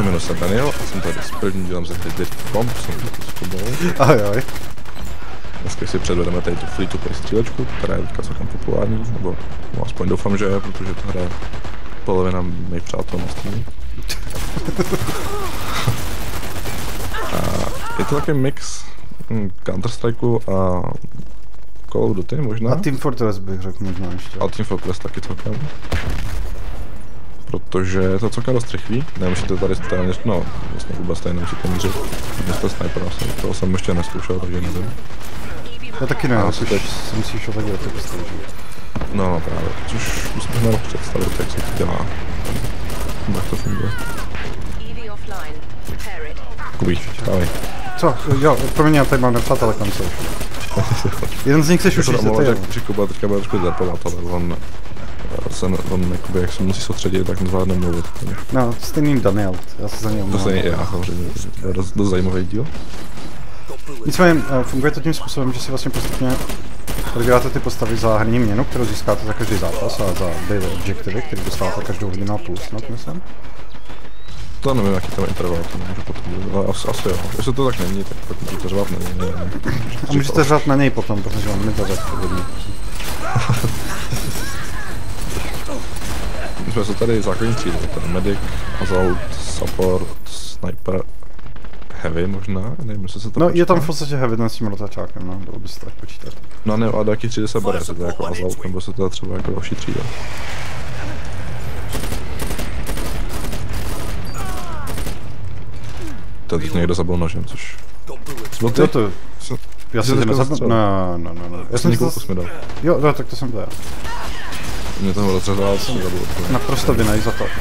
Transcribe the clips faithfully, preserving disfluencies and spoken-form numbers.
Moje jméno se Daniel a jsem tady s prvním dílem ze hry Dirty Bomb, jsem tady s tobou. Ahoj, ahoj. Dneska si předvedeme tady tu free-to-play střílečku, která je teďka celkem populární, nebo no, aspoň doufám, že je, protože to hraje polovina mých přátel na Steamu. Je to takový mix Counter-Strikeu a Call of Duty možná. A Team Fortress bych řekl možná ještě. A Team Fortress taky celkem. Protože je to celkem dost rychlý, nemusíte tady stejně, no vlastně vůbec tady nemusíte mířit. Město snipera, toho jsem ještě neskoušel, takže nevím. Já taky ne, ale což teď... se musíš ovadit ty postavy. No, no právě, což musíme měl představit, jak se to dělá. Jak to funguje. Kubi, čekávej. Co? Jo, promiň, já tady mám nepřátelé konce. Jeden z nich chceš už jít, to je. Že Kuba teďka bude trošku zerpovat, ale on... Se, on jakoby, jak se musí soustředit, tak nezvládne mluvit. No, stejný Daniel, já se za něj omlouvám. To stejný i já, samozřejmě, to je dost, dost zajímavý díl. Nicméně, funguje to tím způsobem, že si vlastně postupně odbíráte ty postavy za herní měnu, kterou získáte za každý zápas a za daily objectivy, který dostáváte každou hodinu a půl snad, myslím. To nevím, jaký tam interval, to nemůžu potom, ale asi, asi jo. Jestli to tak není, tak pak můžete řvat na něj. Ne, ne, a můžete řvat na něj potom, protože on mi to řad původně. My jsme se tady základní třídy, ten medic, assault, support, sniper, heavy možná, nevím, jestli se to no počítá. Je tam v podstatě heavy s tím rotačákem, no, dalo by se tak počítat. No ne, a do jaký třídy se bere, jestli to je jako assault, nebo se to třeba jako další třída. To teď někdo zabil nožem, což... No ty? To, já jsem tě nezabil, no, no, no, no. Já jsem někoho kus mi dal. Jo, no, tak to jsem to já. Mě toho rozřezal, co mi zabil. Naprosto vinej za to.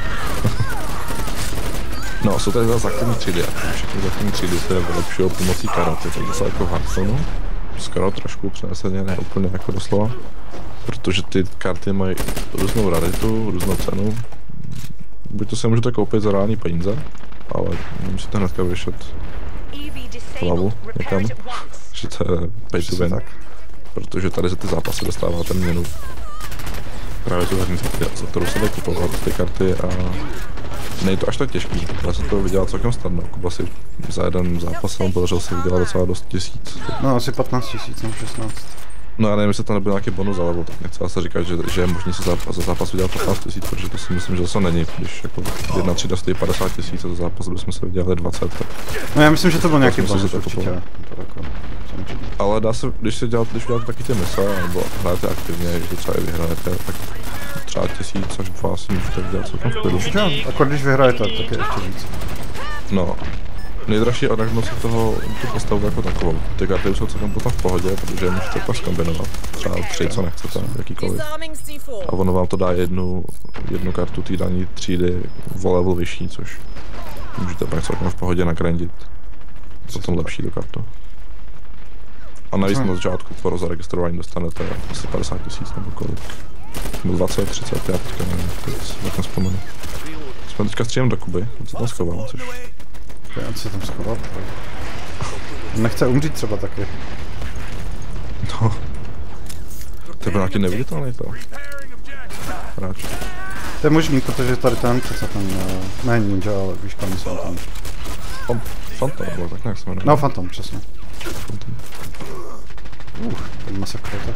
No, jsou tady za základní třídy a všechny základní třídy se vylepšují pomocí karaty, takže se jako v Hearthstoneu. Skoro trošku přeneseně, ne úplně jako doslova. Protože ty karty mají různou raritu, různou cenu. Buď to si můžete koupit za reální peníze, ale nemusíte hnedka vyšet hlavu někam, že to je pay to win. Protože tady za ty zápasy dostáváte měnu. Právě tu herní za kterou se dají kupovat ty karty a nejde to až tak těžký, já jsem to vydělal celkem snadno. Kuba si za jeden zápas jsem podařil si vydělat docela dost tisíc. No asi patnáct tisíc nebo šestnáct. No já nevím, jestli tam nebyl nějaký bonus alebo tak nechci se říkat, že, že je možný se zápas, za zápas vydělat patnáct tisíc, protože to si myslím, že to není, když jako jedna třída stojí padesát tisíc a za zápas bychom se vydělali dvacet. Tak... No já myslím, že to byl nějaký bonus určitě. To jako, ale dá se, když si děláte, když děláte taky ty mise, nebo hrajete aktivně, že to třeba i vyhrajete, tak třeba tisíc až dva si můžete vydělat celkem v klidu. Jo, a když vyhrajete, tak je ještě víc. No. Nejdražší je odhadnout si toho, tu postavu jako takovou. Ty karty jsou celkem potom v pohodě, protože je můžete pak zkombinovat. Třeba tři, co nechcete, jakýkoliv. A ono vám to dá jednu, jednu kartu té dané třídy o level vyšší, což můžete pak celkem v pohodě nagrandit. Potom lepší tu kartu. A navíc na začátku po zaregistrování dostanete asi padesát tisíc nebo kolik. Nebo dvacet, třicet, já teďka nevím, teď si tak nespomenu. Jsme teďka střílem do Kuby, co tam schoval, což... Já co tam schoval? Nechce umřít třeba taky. No. To byl nějaký neviditelný to. Hráč. To je možný, protože tady ten přece ten, uh, ne ninja, ale víš kam myslím tam. Fan, Phantom, nebo tak nějak se jmenuje. No Phantom, přesně. Phantom. Uh, ten masakr tak.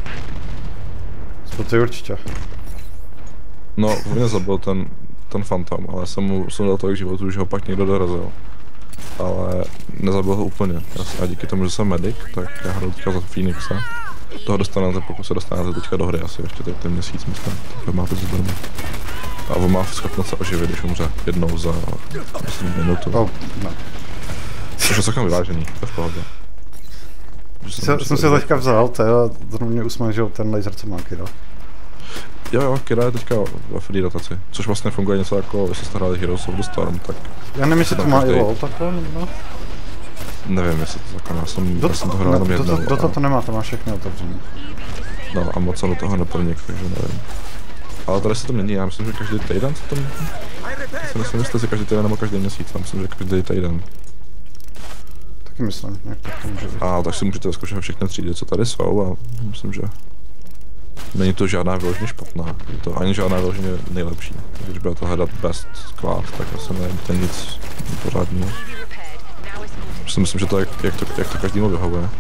Spotuj určitě. No, mě zabil ten, ten Phantom, ale jsem mu jsem dal tolik životů, že ho pak někdo dorazil. Ale nezabil ho úplně. A díky tomu, že jsem medic, tak já hraju teďka za Phoenixe. Toho dostanete, pokud se dostanete teďka do hry, asi ještě ten měsíc, myslím, tak máte zbraně. A on má schopnost se oživit, když umře jednou za, myslím, minutu. Oh, no. Což je celkem vyvážený, to je v pohodě. Jsem, jsem si teďka vzal, to jo, to mě usmažil ten laser, co má Kira. Jo jo, Kira je teďka ve free rotaci, což vlastně funguje něco jako, jestli jste hráli Heroes of the Storm, tak... Já nevím, jestli to má i LoL takhle, nebo? Nevím, jestli to takhle, já jsem, já jsem to hrál jenom jednou. Dota to nemá, to má všechny otevřené. No a moc jsem do toho nepronik, takže nevím. Ale tady se to mění, já myslím, že každý týden se to mění. Já si myslím, jestli každý týden nebo každý měsíc, já myslím, že každý týden. Taky myslím, jak tak to může být. A tak si můžete zkoušet všechny třídy, co tady jsou a myslím, že Není to žádná vyloženě špatná, je to ani žádná vyloženě nejlepší. Když bude to hledat best class, tak asi nevíte nic pořádného. Si myslím, že to jak, jak to, jak to každému vyhovuje.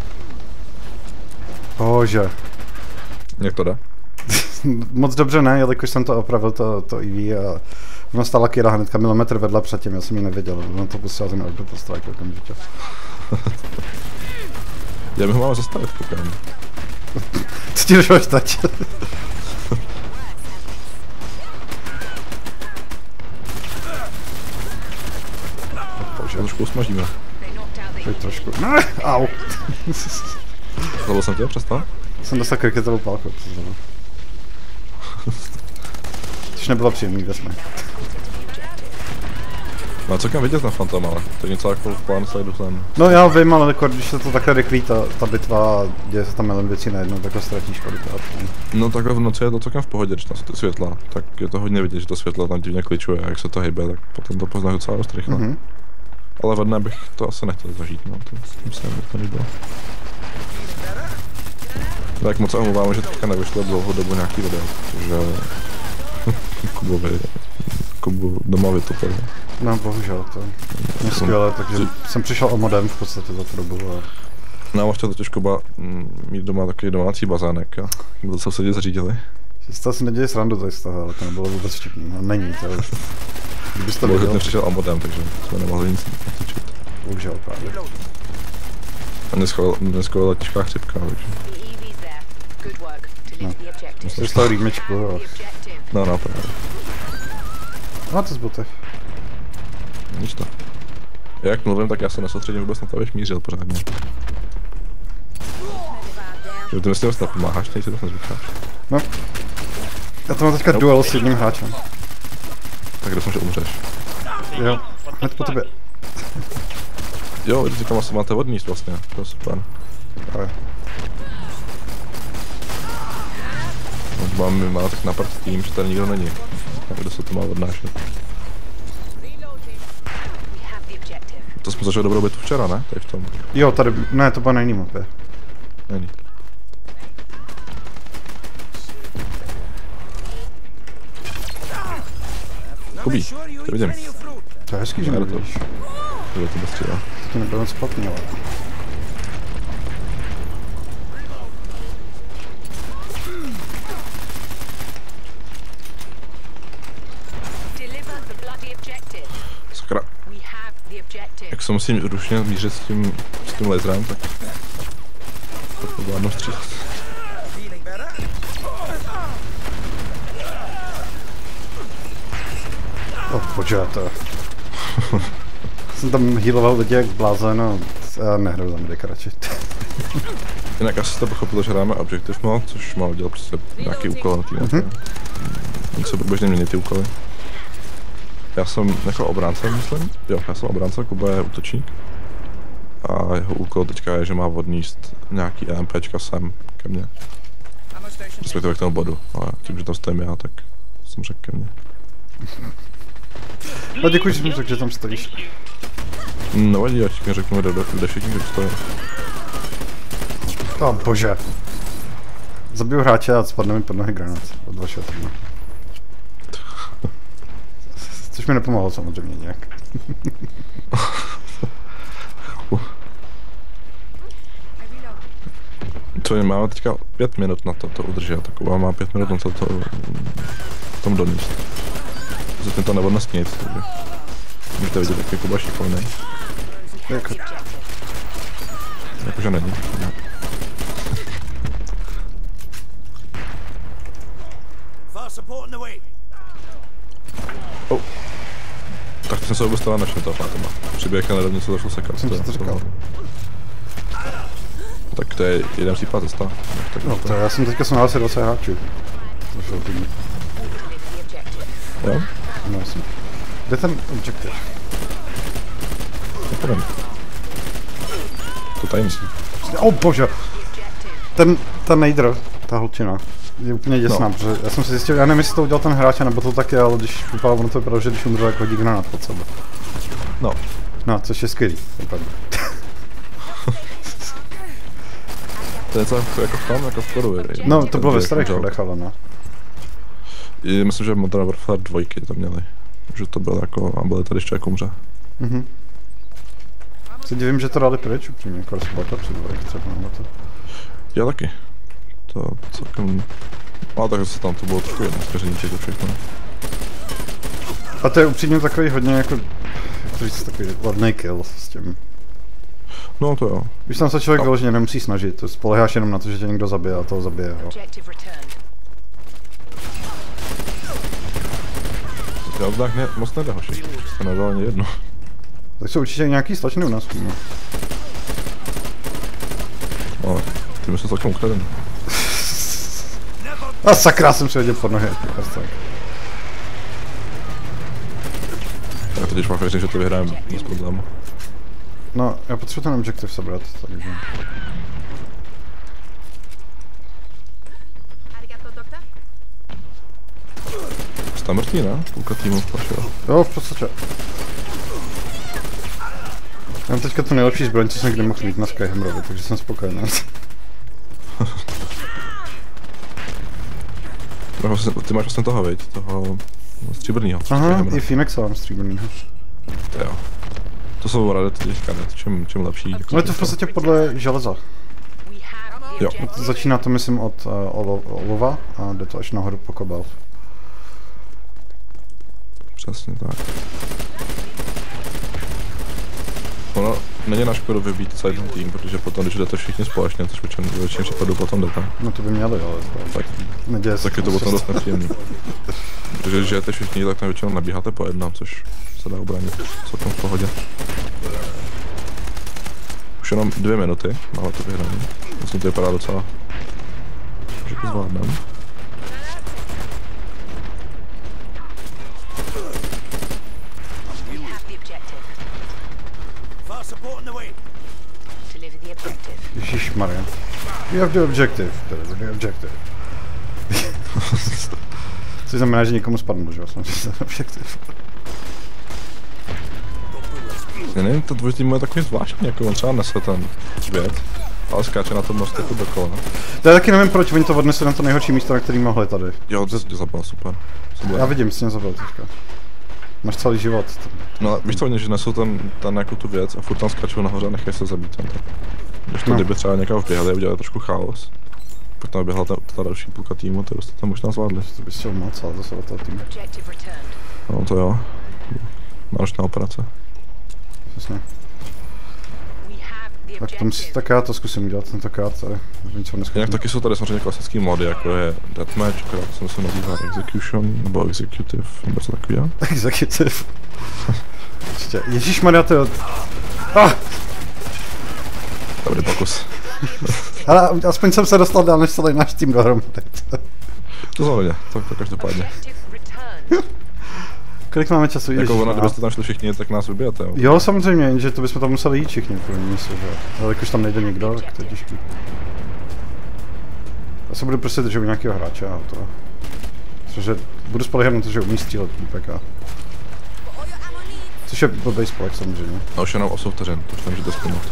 Bože. Jak to jde? Moc dobře ne, jelikož jsem to opravil, to, to I V a ono stála Kira hnedka milimetr vedle předtím, já jsem ji neviděl, ono to pustila ten Orbital Strike okamžitě. Já bych ho máme zastavit, koukám. Co ti došlo teď? Bože. Trošku usmažíme. Teď trošku. Au. Zabil jsem tě, přestal? Jsem dostal kriketovou pálku, co znamená. Což nebylo příjemný, kde jsme. No a co kam vidět na Phantom, ale to je něco jako v plán slajdu sem. No já vím, ale jako, když se to takhle rychlí, ta, ta bitva, děje se tam milion věcí najednou, tak to ztratíš kolikrát. No takhle v noci je to celkem v pohodě, když tam jsou ty světla, tak je to hodně vidět, že to světlo tam divně kličuje a jak se to hejbe, tak potom to poznáš docela dost rychle. Mm-hmm. Ale ve dne bych to asi nechtěl zažít, no, to tím se mi líbilo. Tak moc se omlouvám, že teďka nevyšlo dlouhou dobu nějaký video, protože Kubovi, Kubu doma vytopil. No bohužel, to je skvělé, takže jsem přišel o modem v podstatě za tu dobu a... No, chtěl totiž Kuba mít doma takový domácí bazének a to sousedě zařídili. Z toho si neděje srandu tady z toho, ale to nebylo vůbec vtipný, no není to. Kdybys to viděl... nepřišel o modem, takže jsme nemohli nic natočit. Bohužel právě. A dneska byla těžká chřipka, takže... No, jsi z toho rýmečku, jo. No, no, právě. No, to zbytek. Nic to. Jak mluvím, tak já se nesoustředím vůbec na to, abych mířil pořádně. Že ty myslím, že napomáháš, teď si to nezvykáš. No. Já to mám teďka nope. Duel s jedním hráčem. Tak doufám, že umřeš. Jo, hned po tobě. Jo, když říkám, asi máte vodní vlastně, to je super. Ale. No, mám, má tak napad s tím, že tady nikdo není. Tak kdo se to má odnášet. To jsme začali dobrou bitvu včera, ne? Tady v tom. Jo, tady, ne, to bylo na jiný mapě. Není. Kubí, to vidím. To je hezký, že nevidíš. To je to bez stříla. To ti nebylo splatný, ale. Sakra. Jak se musím rušně mířit s tím, s tím laserem, tak to vládnu střílet. Oh, bože, to... Jsem tam healoval lidi jak blázen a já nehraju za medika radši. Jinak asi jste pochopil, že hráme Objective Mode, což má udělat prostě nějaký úkol na té mapě. Mm-hmm. Oni se průběžně mění ty úkoly. Já jsem nechal obránce, myslím. Jo, já jsem obránce, Kuba je útočník. A jeho úkol teďka je, že má odníst nějaký EMPčka sem ke mně. Respektive k tomu bodu, ale tím, že tam stojím já, tak jsem řekl ke mně. No děkuji, že jsem řekl, že tam stojíš. No vadí, já ti řeknu, kde, kde všichni, kde stojí. Oh bože. Zabiju hráče a spadne mi pod nohy granát od vašeho týmu. Což mi nepomohlo samozřejmě nějak. Co máme teďka pět minut na to, to udržet, taková má pět minut na to, to tom doníst. Zatím to nevodnost nic, takže můžete vidět, jak je Kuba šikovnej. Jako... Jakože není. Ne. Oh. Tak jsem se vůbec teda našel toho Fantoma. Přiběh na nedovně se došlo sekat. Jsem si to říkal. Tak to je jeden případ zesta. No to já jsem teďka jsem asi dvacet hráčů. Jo? No jasně. Kde ten objektiv? Nepovím. To tajemství. Oh bože! Ten, ten nejdr, ta holčina, je úplně děsná, no. Protože já jsem si zjistil, já nevím, jestli to udělal ten hráč, nebo to taky, ale když vypadalo, ono to vypadalo, že když umřel, jak hodí granát pod sebe. No. No, což je skvělý, opravdu. To je něco jako v tom, jako v kodu. No, to bylo ve starých kodech, ale no. I myslím, že Modern Warfare dva to měli. Že to bylo jako, a byly tady ještě jako umře. Mhm. Se divím, že to dali pryč, upřímně, jako Black Ops dva, třeba na to. Já taky. To celkem... Ale tak se tam to bylo trošku jedno zkařeníček to všechno. A to je upřímně takový hodně jako... Jak to říct, takový ladný kill s tím. No to jo. Když tam se člověk vyloženě nemusí snažit, to spoleháš jenom na to, že tě někdo zabije a toho zabije, jo. Já oddách ne, moc nejde hoši, to nedal ani jedno. Tak jsou určitě nějaký stlačeny u nás. No. Ale ty mi jsou celkem ukradený. A sakra, jsem si hodil pod nohy. Tak teď máš věřit, že to vyhrajeme bez problému. No, já potřebuji ten objektiv sebrat, takže... Jste mrtvý, ne? Půlka týmu pošel. Jo, v podstatě. Já mám teďka tu nejlepší zbraň, co jsem kdy mohl mít na Skyhammerovi, takže jsem spokojený. Ty máš vlastně toho, viď? Toho stříbrnýho. Aha, i Phoenexa mám stříbrnýho. To jo. To jsou rady těch karet, čím, čím lepší. Jako no je to v podstatě podle železa. Jo. Začíná to myslím od uh, olo olova a jde to až nahoru po kobalt. Přesně tak. Ono není na škodu vybít celý ten tým, protože potom, když jdete všichni společně, což většinou většině případů potom jdete. No to by měli, ale to tak, neděje se. Tak je to potom dost nepříjemný. Protože když jdete všichni, tak tam většinou nabíháte po jednom, což se dá ubránit celkem v pohodě. Už jenom dvě minuty, máme to vyhraný. Myslím, to vypadá docela, že to zvládneme. Ježišmarja. You have the objective. The objective. Což znamená, že někomu spadnu, že jo? Jsem si ten objektiv. Já nevím, to dvojtým je takový zvláštní, jako on třeba nese ten věc, ale skáče na tom mostu jako dokola. To já taky nevím, proč oni to odnesli na to nejhorší místo, na který mohli tady. Jo, to tě zabil, super. Já vidím, jsi mě zabil teďka. Máš celý život. No, víš co, oni, že nesou ten, ten jako tu věc a furt tam skáčou nahoře a nechají se zabít tam tak. Když to no. Kdyby třeba někam vběhali a udělali trošku chaos. Pokud tam vběhla ta, ta další půlka týmu, to byste tam možná zvládli. To bys chtěl moc, ale zase od toho týmu. No to jo. Náročná operace. Přesně. Tak, to musí, tak já to zkusím udělat, ten takát tady. Jinak taky jsou tady samozřejmě klasický mody, jako je Deathmatch, která se se nazývá Execution, nebo Executive, nebo co takového. Executive. Ještě, ježišmarja, to je... Ah! Dobrý pokus. Ale aspoň jsem se dostal dál než celý náš tým dohromady. To znamená, to, to každopádně. Kolik máme času? Jako ono, kdybyste tam šli všichni, tak nás vybijete, jo? Jo, samozřejmě, že to bychom tam museli jít všichni, první místo, že? Ale jakož tam nejde nikdo, tak to je těžký. Já se budu prostě držet u nějakého hráče a to. Protože budu spolehat na to, že umí střílet týpek a... Což je blbej spolek samozřejmě. No už jenom osm vteřin, to už nemůžete zkoumat.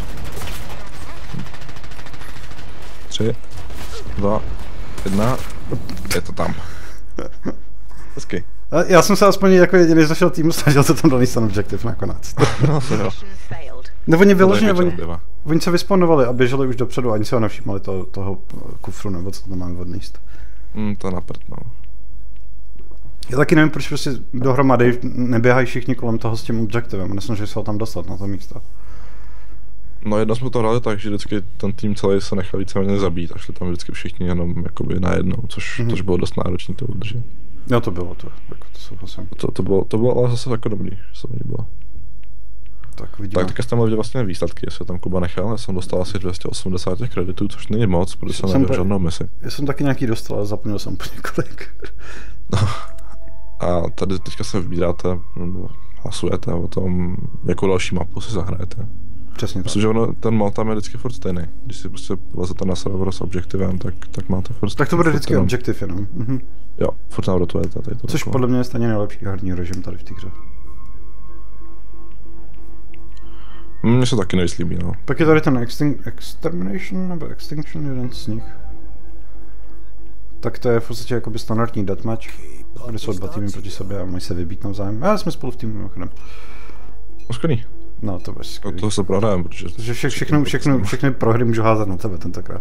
Tři, dva, jedna, je to tam. Hezky. Já jsem se aspoň jako jediný z našeho týmu snažil se tam donést ten objektiv nakonec. No to jo. No oni vyloženě, oni, oni se vysponovali a běželi už dopředu, ani se ho nevšímali to, toho kufru nebo co tam máme odníst. Mm, to napřed, no. Já taky nevím, proč prostě dohromady neběhají všichni kolem toho s tím objektivem a nesnaží se ho tam dostat na to místo. No jedno jsme to hráli tak, že vždycky ten tým celý se nechal víceméně zabít a šli tam vždycky všichni jenom jakoby najednou, což, mm-hmm. což bylo dost náročné to udržet. Jo, to bylo to, jako to souhlasím. To, to, bylo, to bylo ale zase jako dobrý, že se mi líbilo. Tak vidíme. Tak teďka jste měli vlastně výsledky, jestli tam Kuba nechal, já jsem dostal asi dvě stě osmdesát kreditů, což není moc, protože jsem nevěděl žádnou misi. Já jsem taky nějaký dostal, ale zapomněl jsem po několik. No. A tady teďka se vybíráte, nebo hlasujete o tom, jakou další mapu si zahrajete. Přesně tak. Protože ono, ten mod tam je vždycky furt stejný. Když si prostě lezete na server s objektivem, tak, tak máte furt... Tak to bude vždycky jenom objektiv jenom. Mhm. Jo, furt tam rotujete tady to. Což takové. Podle mě je stejně nejlepší herní režim tady v té hře. Mně se taky nejvíc líbí, no. Pak je tady ten extin Extermination nebo Extinction, jeden z nich. Tak to je v podstatě jakoby standardní deathmatch, kde jsou dva týmy proti sobě a mají se vybít navzájem. A jsme spolu v týmu mimochodem. No skvělý. No to bez skvělý. To se prohrajeme, protože... Že vše, všechno, všechno, všechny prohry můžu házet na tebe tentokrát.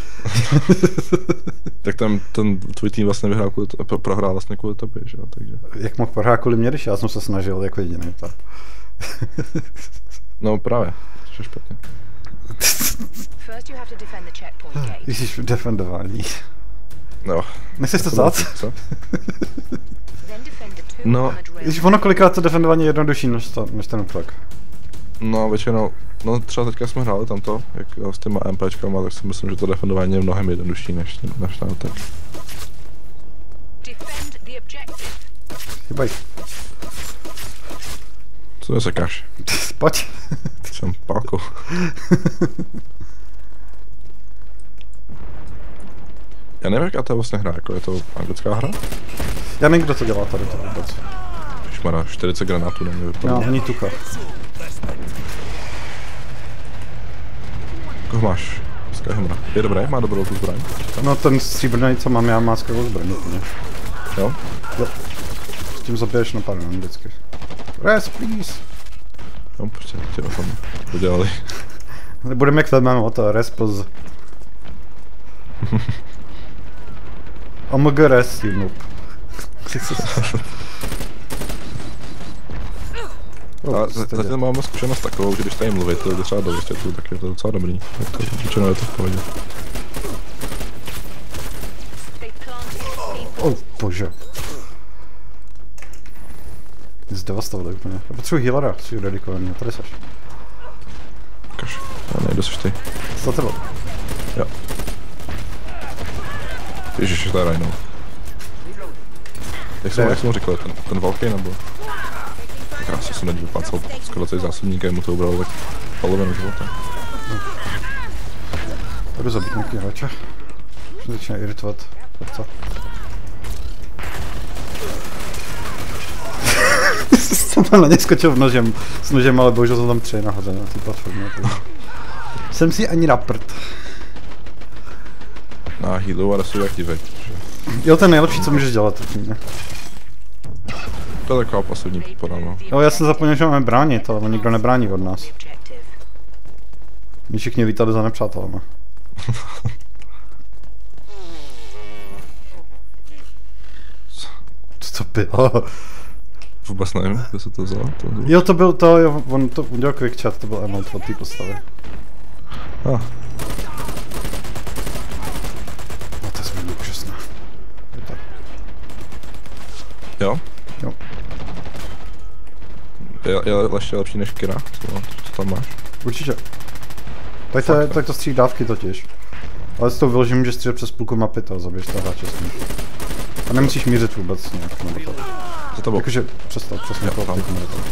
Tak ten, ten tvůj tým vlastně vyhrál kvůli to, pro, prohrál vlastně kvůli tobě, že jo, takže... Jak mohl prohrát kvůli mě, když já jsem se snažil jako jediný, tak. No právě, to je špatně. Ježíš, defendování. No. Nechceš to stát? Co? No. Ježíš, ono kolikrát to defendování je jednodušší než, to, než ten útok. No většinou, no třeba teďka jsme hráli tamto, jak s těma MPčkama, tak si myslím, že to defendování je mnohem jednodušší než, než ten útok. Chybaj. Co nesekáš? Pojď. Jsem pálkou. Já nevím, jaká to je vlastně hra, jako je to anglická hra? Já nevím, kdo to dělá tady to vůbec. Ježmara, čtyřicet granátů na mě vypadá. No, ani tucha. Koho máš? Skyhamera. Je dobré? Má dobrou tu zbraň? No ten stříbrný, co mám já, má skvělou zbraň úplně. Jo? Jo. S tím zabiješ na pár vždycky. Rest, please! No, prostě tě o tom podělali. Budeme jak filmem o to, rest, please. O M G rest, you noob. A zatím máme zkušenost takovou, že když tady mluvit, to třeba do vysvětlu, tak je to docela dobrý. Většinou je to v pohodě. Oh, bože. Zdevastovali úplně. Já potřebuji healera, jsi redikovaný, tady seš. Ukaž, já nejdu, seš ty. Co to bylo? Jo. Ježiš, to je Rhino. Jak jsem, jak jsem mu říkal, ten, ten velký nebo? Tak já jsem na něj vyplácal skoro celý zásobník a mu to ubralo tak polovinu života. Jdu zabít nějaký hráče. Mě začíná iritovat. Co? Jsem tam na ně skočil v nožem, s nožem, ale bohužel jsou tam tři nahoře na té platformě. Jsem si ani na prd. Na healu a resu jak divej. Jo, to je nejlepší, co můžeš dělat. Tím, to je taková pasivní podpora, no. Jo, já jsem zapomněl, že máme bránit, ale nikdo nebrání od nás. My všichni lítali za nepřátelama. Co to bylo? Vůbec nevím, kde se to vzalo. To vzalo. Jo, to byl to, jo, on to udělal quick chat, to byl emote od té postavy. Ah. No to je změnu úžasná. Jo? Jo. Je, je ještě lepší než Kira, co, co tam máš? Určitě. Tak to, tak to střílí dávky totiž. Ale s tou vyložím, můžeš střílet přes půlku mapy to a zabiješ to hráče s tím. A nemusíš mířit vůbec nějak nebo to. Co to bylo? Jakože přestat, přesně to tam.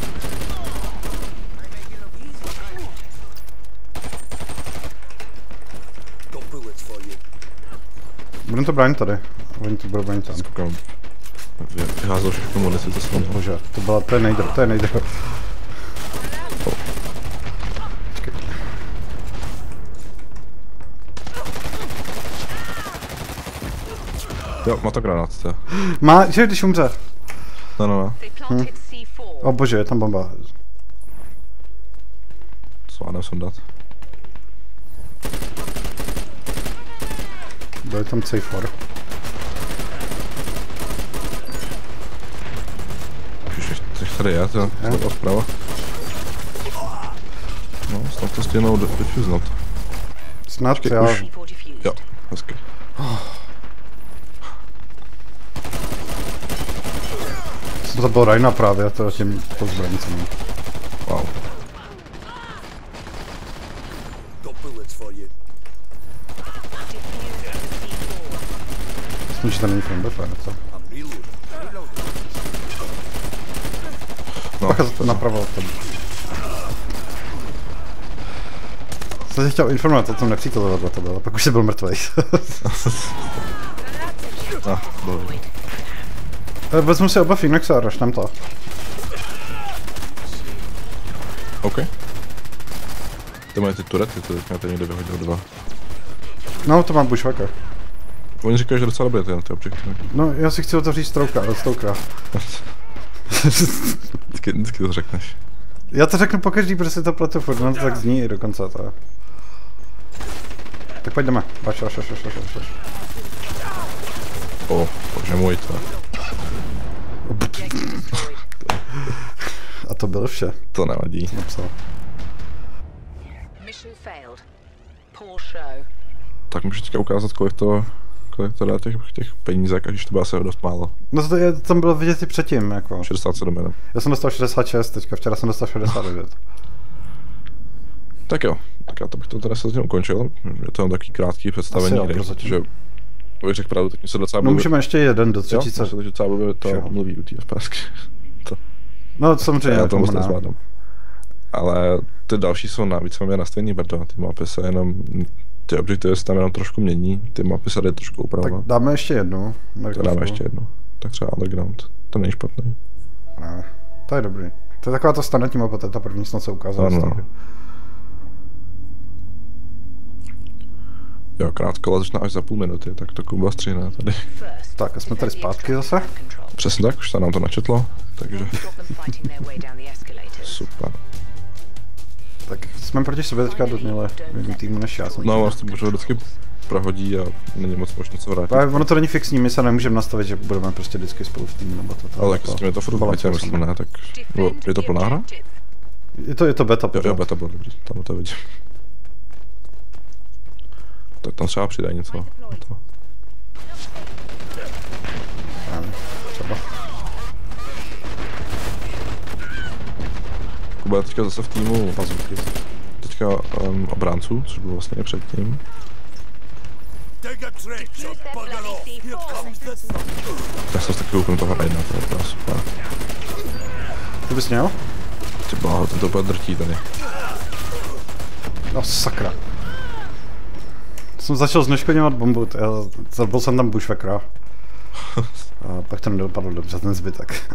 Budeme to bránit tady. Oni to budou bránit tam. Skoukám. Vyházel všechno munici ze svého. Bože, to byla, to je nejdr, to je nejdr. Oh. Počkej. Jo, má to granát, to. Má, že když umře. No, no, no. Hm. O bože, je tam bomba. Co mám sundat? Byl tam C čtyři. Ježiš, tady je, to je zprava. No, snad to stihnou defuznout. Snad, Počkej, já... už. Jo, hezky. Oh. To bylo Rhina právě, to tím to zbraní co mám. Wow. Myslím, že to není frame buffer, co? No, Pacha napravo tam. Jsem tě chtěl informovat o tom nepříteli vedle tebe, ale pak už jsi byl mrtvej. ah, dobrý. Vezmu si oba Phoenixe a rašnem to. OK. Ty mají ty turety, to teďka někde vyhodil dva. No, to mám bushwhacker. Oni říkají, že docela dobré ty, ty objekty. No, já si chci otevřít strouka, od strouka. vždycky, vždycky to řekneš. Já to řeknu pokaždý, protože si to pletu furt, no to tak zní i dokonce to. Tak pojď jdeme. Vaš, vaš, vaš, vaš, vaš, vaš. O, bože můj to. A to bylo vše. To nevadí. Co napsal. Tak můžu teďka ukázat, kolik to, kolik to dá těch, těch penízek, a když to bylo asi dost málo. No to je, tam bylo vidět i předtím, jako. šedesát sedm jenom. Já jsem dostal šedesát šest teďka, včera jsem dostal šedesát devět. Tak jo, tak já to bych to teda se s tím ukončil. Je to takový krátký představení, jo, hry, protože bych řekl pravdu, tak mi se docela No můžeme ještě jeden do třetíce. Jo, se to docela blbě to Všeho. mluví u té F P S ky. to. No samozřejmě. Já to moc nezvládám. Ale ty další jsou na, víceméně na stejný brdo, ty mapy se jenom, ty objektivy se tam jenom trošku mění, ty mapy se dají trošku upravovat. Tak dáme ještě jednu. Tak dáme ještě jednu. Tak třeba Underground, to není špatný. Ne, to je dobrý. To je taková ta standardní mapa, to je ta první snad se ukázala. No, no. Jo, krátko, ale začíná až za půl minuty, tak to Kuba stříhne tady. Tak a jsme tady zpátky zase. Přesně tak, už se nám to načetlo, takže... Super. Tak jsme proti sobě teďka doměli v jednom týmu než já jsem. No, vlastně to vždycky prohodí a není moc možné co vrátit. Ale ono to není fixní, my se nemůžeme nastavit, že budeme prostě vždycky spolu v týmu nebo to. to Ale tak s tím je to furt beta, myslím, ne, tak... Bo, je to plná hra? Je to, je to beta, Jo, jo, beta bylo dobrý, tam to vidím. Tak tam třeba přidají něco na to. Třeba. Kuba je teďka zase v týmu bazooky. Teďka um, obránců, což bylo vlastně předtím. Já jsem se taky kouknu toho Raina, to je teda super. Ty bys měl? Ty bláho, ten to bude drtí tady. No sakra. Jsem začal zneškodňovat bombu, já zabil jsem tam bushwhackera. A pak to nedopadlo dobře, ten zbytek.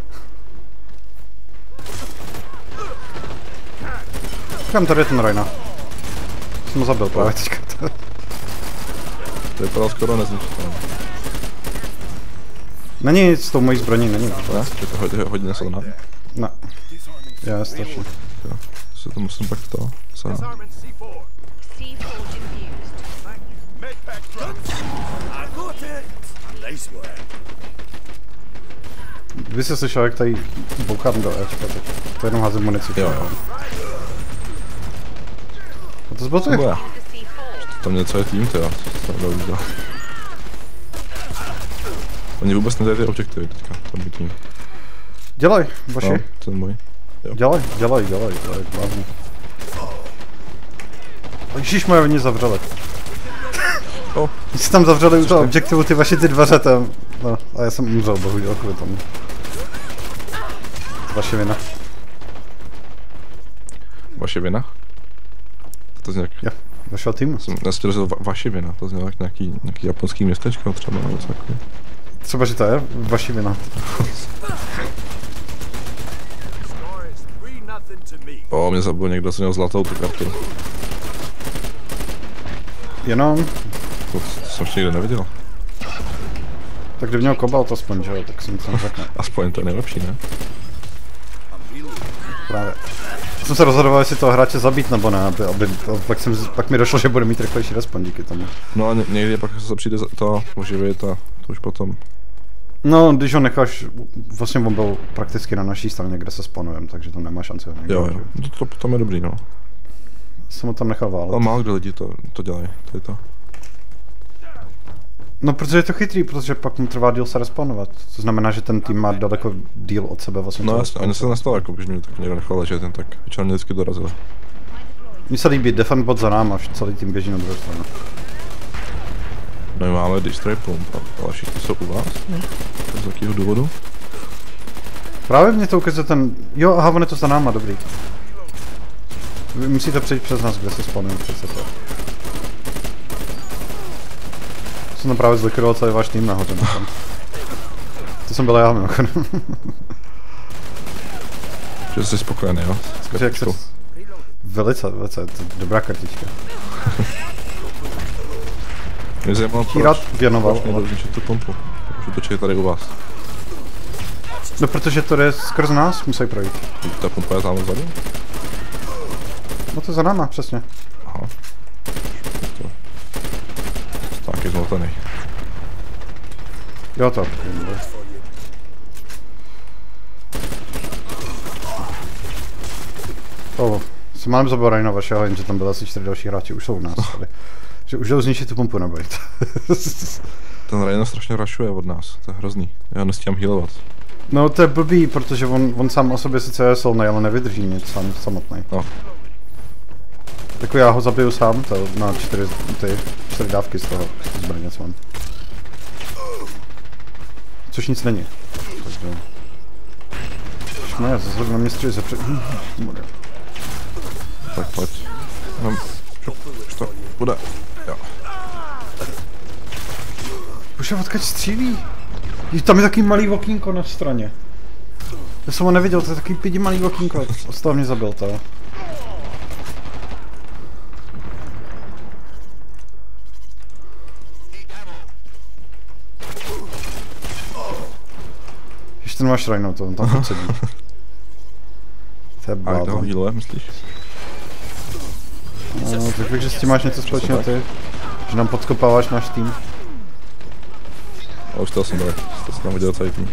Kam tady je ten Raina? Jsem ho zabil právě teďka. To vypadalo skoro nezničitelné. Není nic s tou mojí zbraní, není. Ne? Že to hodně, hodně nesolná? Ne. Já stačí. Jo, se to musím pak to zahrát. Vy jste slyšel, jak tady boukám do Ečka, tak to jenom házím munici. Jo, jo. A to zbyl ty? Tam něco je tým, teda, co se tam udělal. Oni vůbec nedají ty objektivy teďka, tam je tým. Dělej, Boši. No, ten můj. Jo. Dělej, dělej, dělej, dělej, blázně. Ježišmarja, oni zavřeli. Oh. Oni si tam zavřeli u toho objektivu ty vaše ty dveře tam. No, a já jsem umřel, bohužel, kvůli tomu. Vaše vina. Vaše vina? To zní jak... Jo, vašeho týmu. Jsem nestěl, že va vaše vina, to zní jak nějaký, nějaký japonský městečko třeba, nebo něco takový. Třeba, že to je vaši vina. O, mě zabil někdo, co měl zlatou tu kartu. Jenom? To, to jsem ještě nikdy neviděl. Tak kdyby měl kobalt aspoň, že jo, tak jsem to řekl. Aspoň to je nejlepší, ne? Právě. Jsem se rozhodoval, jestli toho hráče zabít nebo ne, aby, aby, pak, jsem, pak mi došlo, že bude mít rychlejší respawn díky tomu. No a ně, někdy pak se přijde to oživit a to už potom. No, když ho necháš, vlastně on byl prakticky na naší straně, kde se spawnujeme, takže tam nemá šanci ho někdo. Jo, jo, to, to potom je dobrý, no. Jsem ho tam nechal válet. Ale málo kdo lidi to, to dělají, to je to. No, protože je to chytrý, protože pak mu trvá díl se respawnovat. To znamená, že ten tým má daleko díl od sebe vlastně. No jasně, ani se to nestalo, jako když mě tak někdo nechal ležet, ten tak většinou mě vždycky dorazil. Mně se líbí defend bot za náma, celý tým běží na druhou stranu. No my máme destroy pump, ale všichni jsou u vás, ne? Z jakého důvodu? Právě mě to ukazuje ten, jo, aha, on je to za náma, dobrý. Vy musíte přejít přes nás, kde se spawnujeme přece to. Jsem tam právě zlikvidoval celý váš tým nahoře. To jsem byl já, mimochodem. Že jsi spokojený, jo? Jak se Velice, velice, to je dobrá kartička. Mě zajímalo, Ti rád věnoval, proč ale... nezničit tu pumpu. Proč točí tady u vás. No protože to jde skrz nás, musí projít. Ta pumpa je tam vzadu? No to je za náma, přesně. Aha. To... To taky zmotaný. Jo to. Oh, jsem málem zabil Rajna vašeho, jenže tam byly asi čtyři další hráči, už jsou u nás tady. Že už jdou zničit tu pumpu nebojit. Ten Rajna strašně rašuje od nás, to je hrozný. Já nestíhám healovat. No to je blbý, protože on, on sám o sobě sice je silný, ale nevydrží nic sám samotný. No. Tak já ho zabiju sám, to na čtyři, ty, čtyři dávky z toho zbraně, co mám. Což nic není. Takže... Šmaja, zase na mě střeli ze před... Tak pojď. No, už to bude. Jo. Bože, odkud střílí? Je tam je takový malý okýnko na straně. Já jsem ho neviděl, to je takový pidi malý okýnko. Z toho mě zabil to. Ještě ten máš Rhino, to on tam furt sedí. To je A jak toho blázen. healuje, myslíš? No, řekl bych, že s tím máš něco společného ty. Že nám podkopáváš náš tým. A už to jsem byl, to jsem tam viděl celý tým.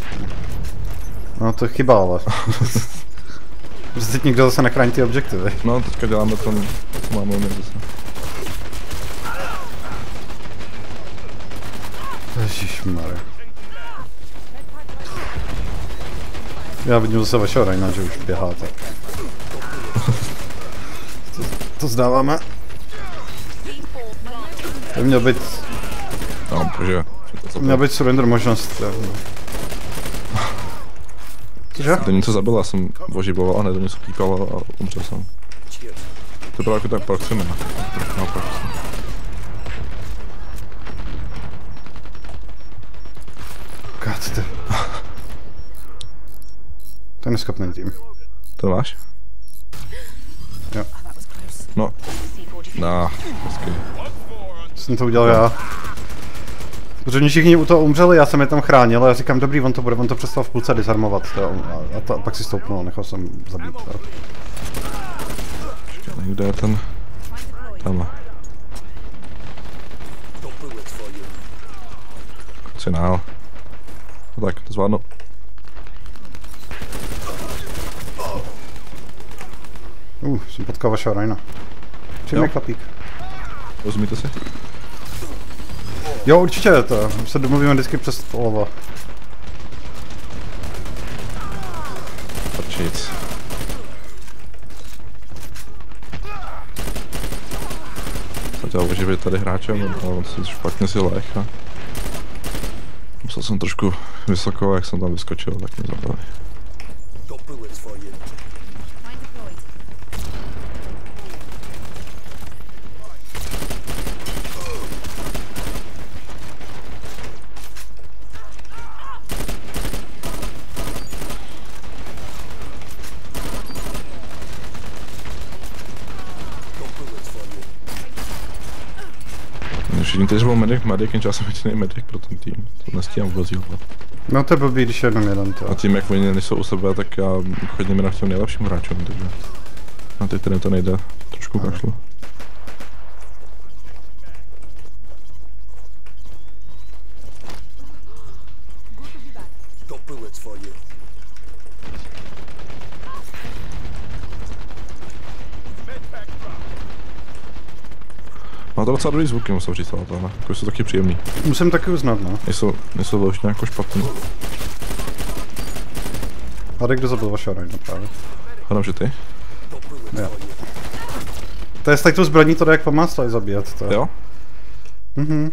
No to je chyba, ale. Protože teď někdo zase nechrání ty objektivy. No, teďka děláme to, co máme umět zase. Ježišmarja. Já vidím zase vašeho Rajna, že už běhá, tak... To, to zdáváme. To měl být... No, protože... To měl být surrender možnost. Cože? To něco zabil, já jsem oživoval a hned do něco píkal a umřel jsem. To bylo jako tak proximy. No, proximy. God, to... To je neskapný tým. To máš? Jo. No. No, hezky. Jsem to udělal já. Protože oni všichni u toho umřeli, já jsem je tam chránil a já říkám, dobrý, on to bude, on to přestal v půlce disarmovat. To, a, a, to, a pak si stoupnul, nechal jsem zabít. To. Počkej, někde je ten... Tamhle. Koncinál. No tak, to zvládnu. Uh, jsem potkal vašeho Rajna. Přijme chlapík. Rozumíte si? Jo, určitě, to se domluvíme vždycky přes polova. Prčic. Chtěl oživit tady hráčem, ale on si špatně si leh a... Musel jsem trošku vysoko, jak jsem tam vyskočil, tak mě zabili. Všichni teď byl medic, medic, jenže já jsem jediný medic pro ten tým, to nestíhám vůbec jívat. No to je blbý, když je jenom jeden to. A tím, jak oni nejsou u sebe, tak já chodím jenom k těm nejlepším hráčům, takže na ty, kterým to nejde, trošku kašlu. Má to docela dobrý zvuky, musím říct, ale tohle, jako jsou taky příjemný. Musím taky uznat, no. Nejsou, nejsou vlastně jako špatný. A kdo zabil vašeho Rajna právě? Hledám, že ty? Jo. To je s tou zbraní to jde jak pomáslaj zabíjet, to. Jo? Mhm.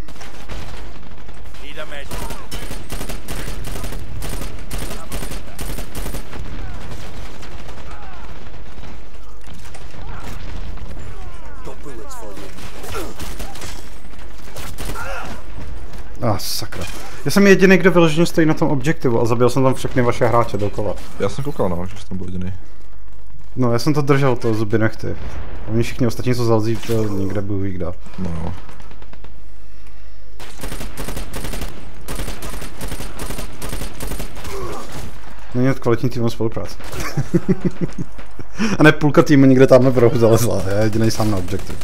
Ah, sakra. Já jsem jediný, kdo vyloženě stojí na tom objektivu a zabil jsem tam všechny vaše hráče dokola. Já jsem koukal, no, že jsi tam byl jediný. No, já jsem to držel, to zuby nechty. Oni všichni ostatní, co zalzí, to někde byl ví kde. No. Není to kvalitní týmová spolupráce. A ne půlka týmu někde tamhle v rohu zalezla, já jedinej sám na objektiv.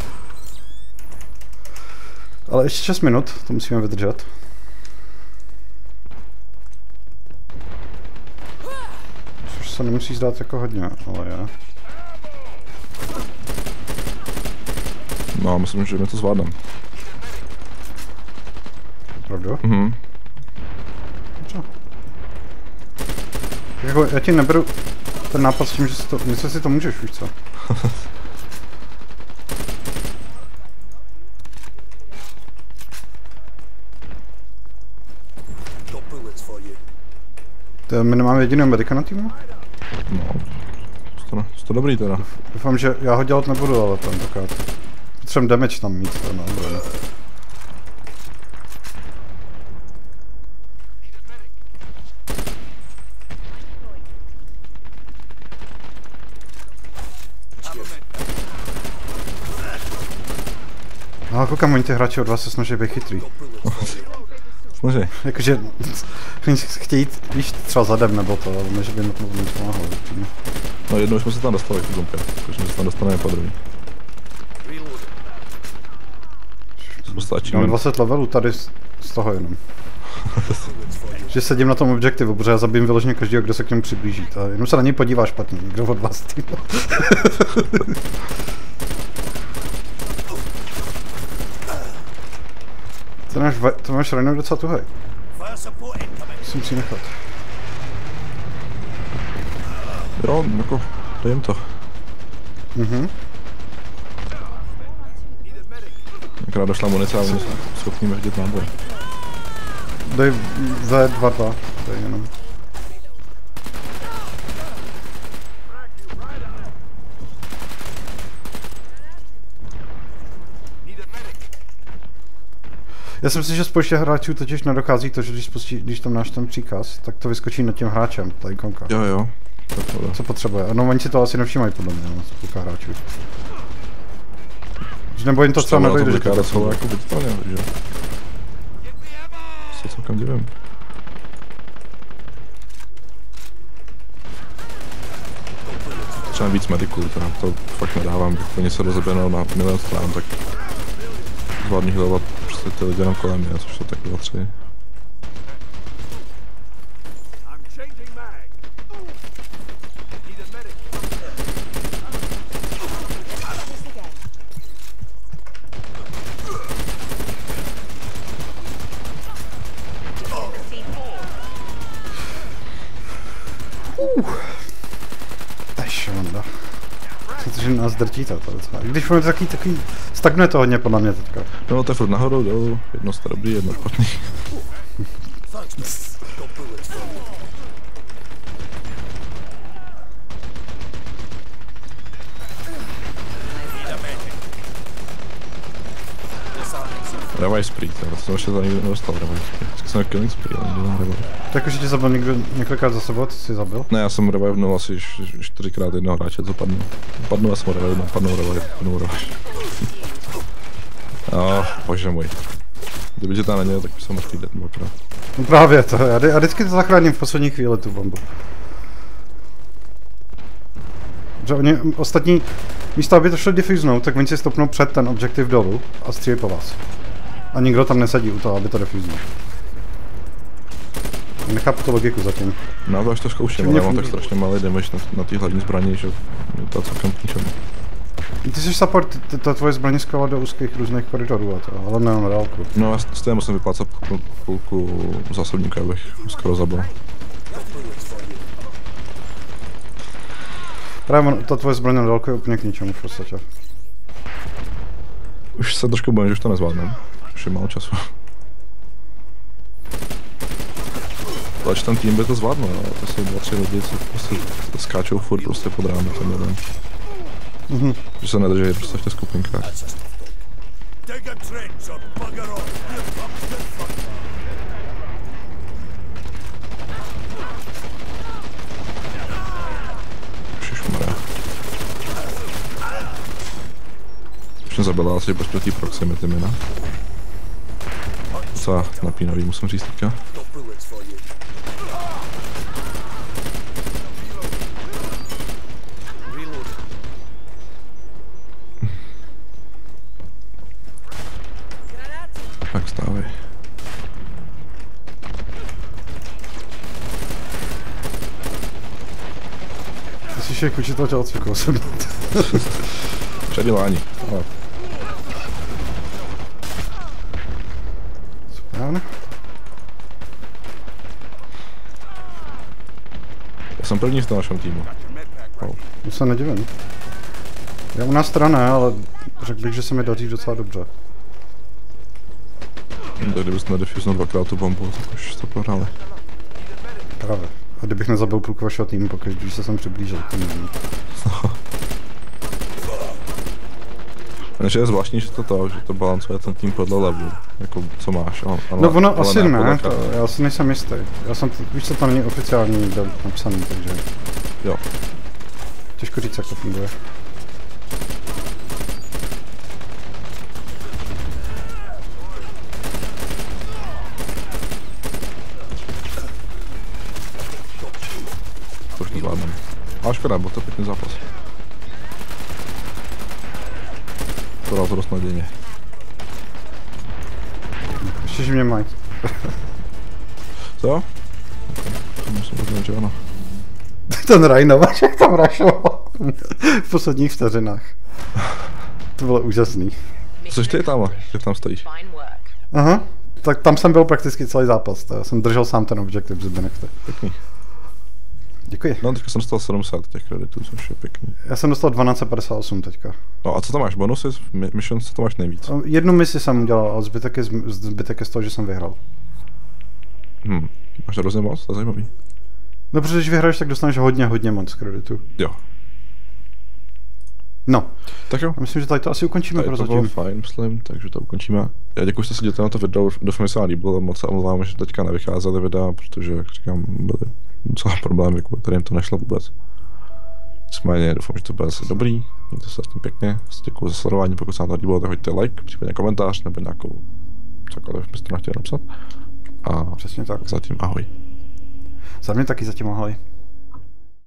Ale ještě šest minut, to musíme vydržet. Což se nemusí zdát jako hodně, ale je. No, myslím, že my to zvládneme. Pravda? Mhm. Dobře. Jako, já ti neberu ten nápad s tím, že si to, něco si to můžeš, víš co? To my nemáme jediného medika na týmu? No, to, to dobrý teda. Doufám, že já ho dělat nebudu, ale tentokrát. Potřebujeme damage tam mít, to na obranu. No, koukám, oni ty hráči od vás se snaží být chytrý. Snaží. Jakože, chtějí jít, víš, třeba zadem nebo to, ale ne, že by na tom nic pomáhalo. No jednou jsme se tam dostali v zombě, takže se tam dostaneme po druhý. Máme dvacet levelů tady z, z toho jenom. Že sedím na tom objektivu, protože já zabijím vyloženě každého, kdo se k němu přiblíží. A jenom se na něj podívá špatně, někdo od vás týma. To máš, to máš Rhino docela tuhej. Musím si nechat. Jo, jako, dej jim to. Mhm. Akorát došla munice a oni jsou schopni vyhodit náboj. Dej V dva dva, dej jenom. Já si myslím, že spouště hráčů totiž nedochází to, že když, spustí, když tam máš ten příkaz, tak to vyskočí nad tím hráčem, ta ikonka. Jo, jo. Co potřebuje. No oni si to asi nevšímají podle mě, no, spousta hráčů. Že nebo jim to třeba nedojde, že to je to jako viditelně, že? Se celkem divím. Třeba víc mediků, teda to fakt nedávám, když oni se rozebenou na milion strán, tak zvládní healovat prostě ty lidi jenom kolem mě, což jsou tak dva, tři. Protože nás drtí to, to docela. Když máme takový, takový, stagnuje to hodně podle mě teďka. No to je furt nahoru, dolů, jedno jste dobrý, jedno špatný. Revive spree, to jsem ještě za nikdy nedostal revive spree. Vždycky jsem killing spree, ale nikdy revive. Tak už tě zabil někdo několikrát za sebou, ty jsi zabil? Ne, já jsem revivenul asi čtyřikrát jednoho hráče, co padnu. Padnu, já jsem revivenul, padnu revive, padnu revive. Oh, bože můj. Kdyby tě tam neměl, tak bych jsem mrtvý dvakrát. No právě to, já, já vždycky to zachráním v poslední chvíli tu bombu. Že oni ostatní, místo aby to šlo diffuznout, tak oni si stopnou před ten objektiv dolů a střílí po vás. A nikdo tam nesedí u toho, aby to defuznul. Nechápu tu logiku zatím. No to až to zkouším, ale mám tak strašně malý damage na, na té hlavní zbraní, že je to celkem k ničemu. Ty jsi support, ta tvoje zbraně skvěla do úzkých různých koridorů a to, ale ne na dálku. No já stejně musím vyplácat půlku zásobníka, abych skoro zabil. Právě ta tvoje zbraně na dálku je úplně k ničemu v podstatě. Už se trošku bojím, že už to nezvládnem. Už je málo času. Tlač ten tým by to zvládnul, ale to jsou dva, tři lidi, co prostě skáčou furt prostě pod rámy ten jeden. Mhm. Že se nedrží prostě v těch skupinkách. Ježišmarja. mě zabila asi bez proti proximity mina. Docela napínavý, musím říct teďka. Tak stávej. Ty jsi jak učitel tělocviku, jsem. Předělání. Ale... Správně. Já jsem první v tom našem týmu. Oh. To se nedivím. Já u nás teda ne, ale řekl bych, že se mi daří docela dobře. Tak kdybys nedefuznul dvakrát tu bombu, tak už to prohráli. Právě. A kdybych nezabil půlku vašeho týmu, pokud když se sem přiblížil k tomu. Takže je zvláštní, že to to, že to balancuje ten tým podle levelu, jako co máš. Ale, no ono ale asi ne, ne to, já si nejsem jistý. Já jsem, víš co, to není oficiální build napsaný, takže... Jo. Těžko říct, jak to funguje. To už nezvládnem. Ale škoda, byl to pěkný zápas. To dal to dost nadějně. Ještě, že mě mají. Co? To musím uznat, že ano. Ten Rajnovač, jak tam rašoval v posledních vteřinách. To bylo úžasný. Což ty je tam, že tam stojíš? Aha, tak tam jsem byl prakticky celý zápas, to já jsem držel sám ten objektiv, že by nechte. Pěkný. Děkuji. No, teďka jsem dostal sedm set těch kreditů, což je pěkný. Já jsem dostal dvanáct padesát osm teďka. No a co tam máš? Bonusy? Mission, co tam máš nejvíc? Jednu misi jsem udělal, ale zbytek je, zbytek je z toho, že jsem vyhrál. Hm, máš to hrozně moc? To je zajímavý. No, protože když vyhraješ, tak dostaneš hodně, hodně moc kreditů. Jo. No. Tak jo. Já myslím, že tady to asi ukončíme pro zatím. To bylo fajn, myslím, takže to ukončíme. Já děkuji, že jste se díváte na to video, doufám, že se vám líbilo, moc se omlouvám, že teďka nevycházely videa, protože, jak říkám, byly docela problémy, kterým to nešlo vůbec. Nicméně doufám, že to bude asi dobrý, mějte se s tím pěkně, děkuji za sledování, pokud se vám to líbilo, tak hoďte like, případně komentář, nebo nějakou cokoliv byste chtěli napsat. A přesně tak. Zatím ahoj. Za mě taky zatím ahoj.